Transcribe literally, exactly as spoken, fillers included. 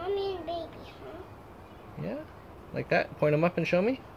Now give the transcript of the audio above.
Mommy and baby, huh? Yeah? Like that? Point them up and show me.